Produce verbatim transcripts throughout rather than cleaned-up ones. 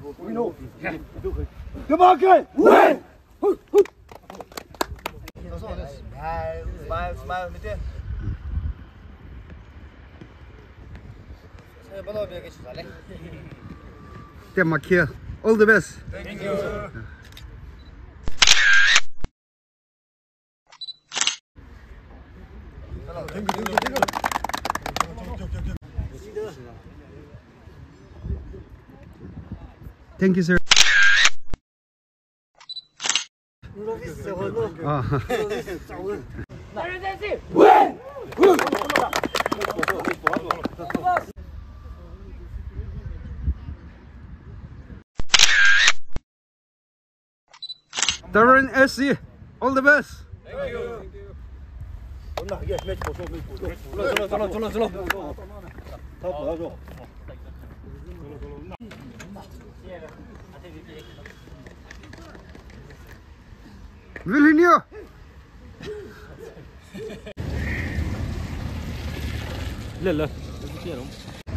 We know. Come on, guys. Win. Smile, smile, smile, mấy tiên. Sao bắt đầu về cái chủ đấy? Tem Makia. All the best. Thank you. Thank you, sir. 아. Darren S C, all the best. Thank you. 올라, 예, 매치 보소, 매치 보소. 올라, 올라, 올라, 올라, 올라. 다 도와줘. Villinho. இல்ல இல்ல இது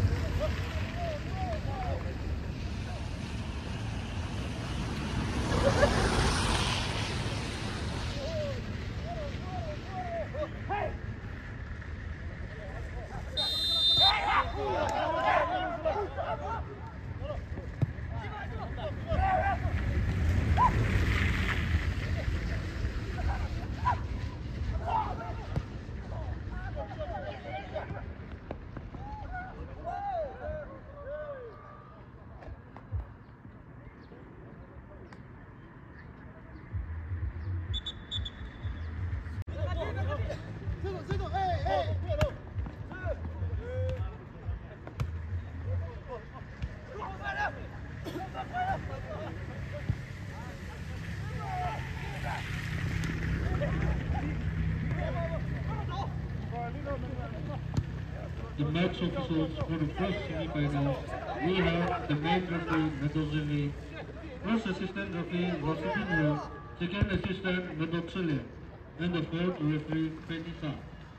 The match officials for the first semi-finals, we have the main referee Medozili, first assistant referee Rosipinho, second assistant Medoxile, and the fourth referee Penisa.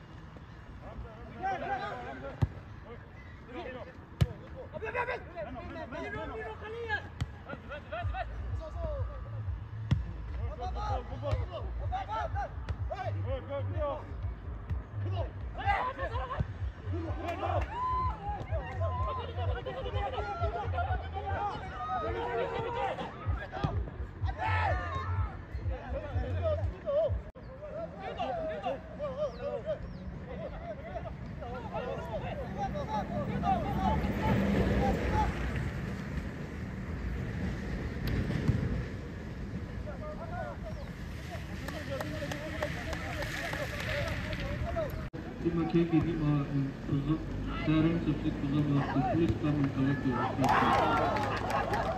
Terima kasih Bima and Darren Subject Preserve, please come and collect your responsibility.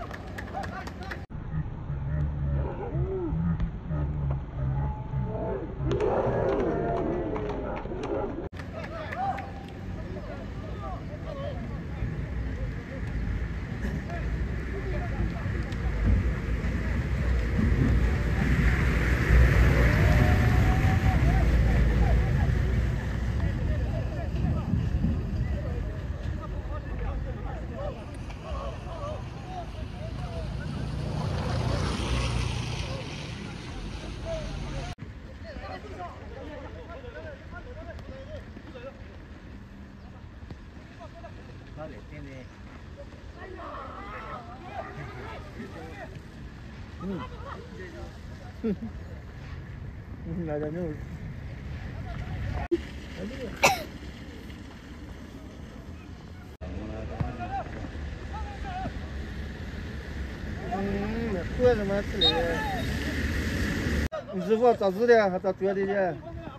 Nggak ada nyur. Hmm, kue sama sih. Udah tak sudah, tak jual dia.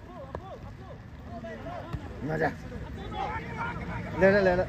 Nggak. Lele lele.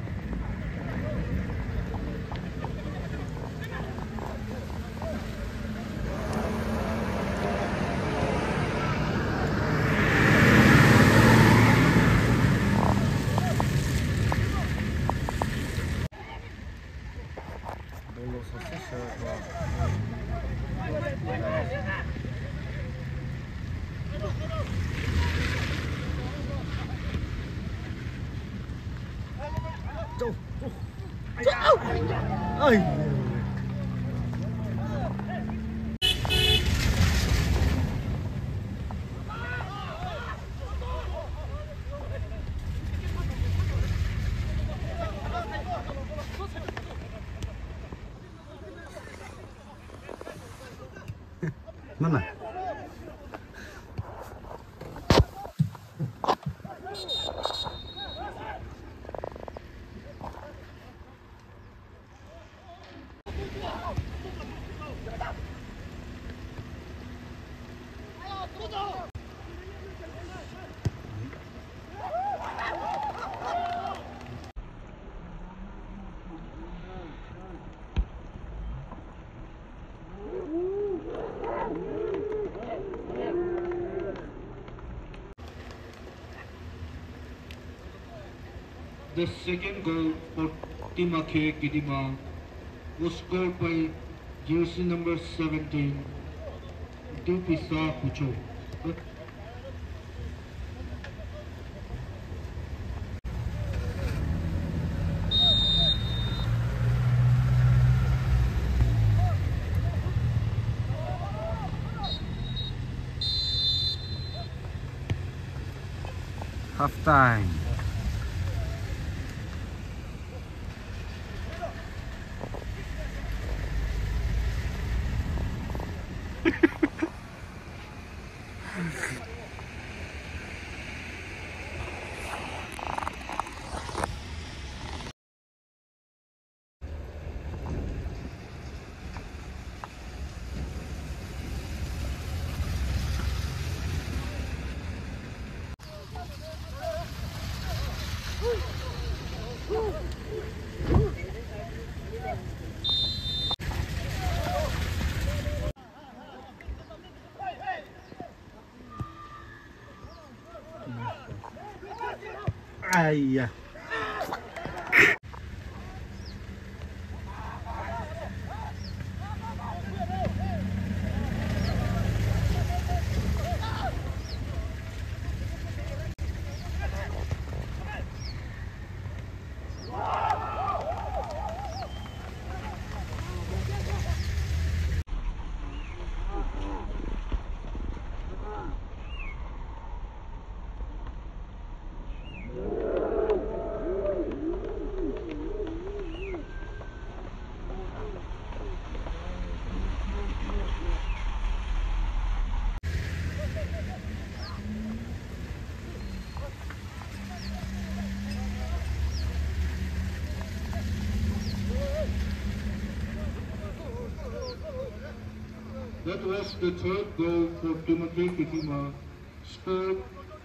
Ôi Mana? The second goal for Timake Kidima was scored by jersey number seventeen, Dupisa Pucho. Half time. Ai ya. That was the third goal for Timake Kidima, scored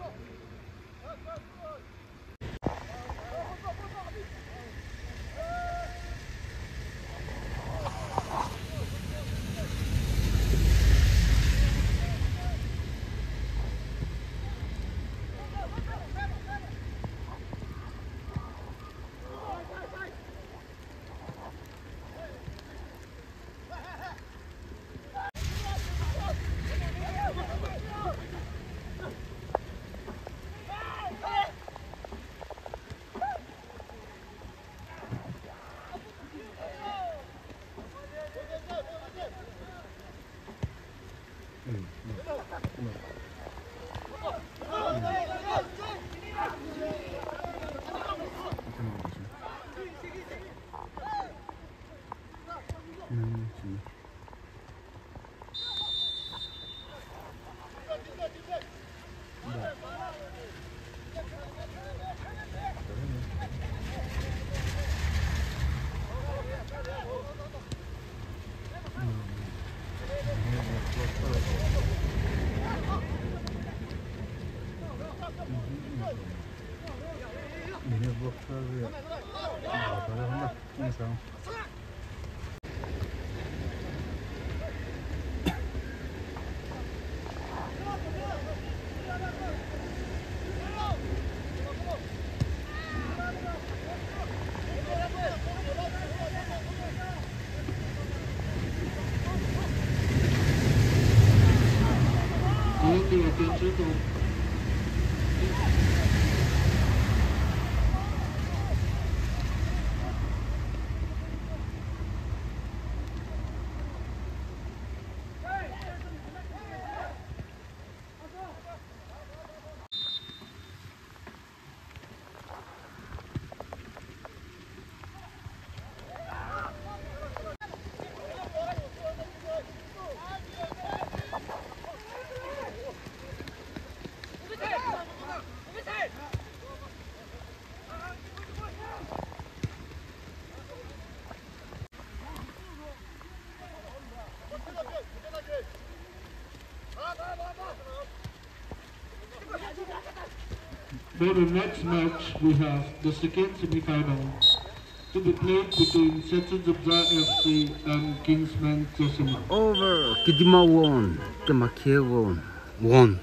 Ini buat saya. Barang mana? Ini sama. For the next match, we have the second semi-final to be played between Setzubza F C and Kingsman Josima. Over. Kidima won. Temakia won. Won.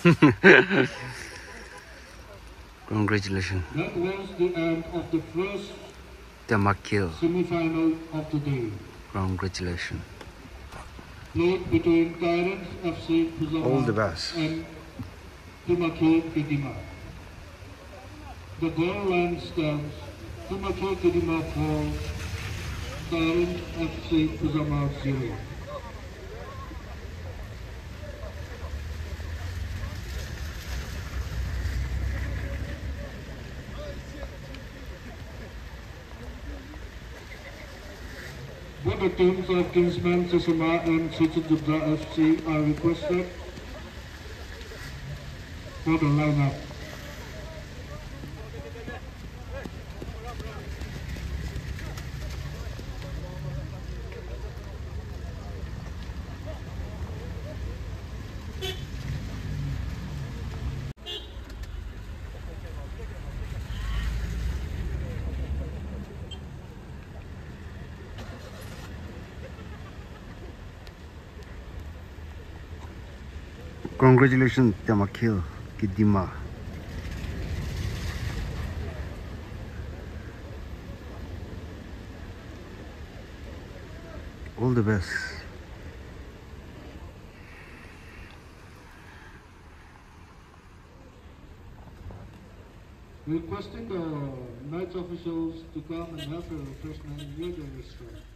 Congratulations. That was the end of the first Temakia. semi-final of the day. Congratulations. Played between Tyrants F C Puzama All the best. and Tumakil Kidima. The goal line stands Tumakil Kidima four, Tyrants F C Puzama zero. Both the teams of Kingsman Josima and Setzubza F C are requested for the lineup. Congratulations, Temakia Kidima. All the best. Requesting the night officials to come and have a refreshment near the restaurant.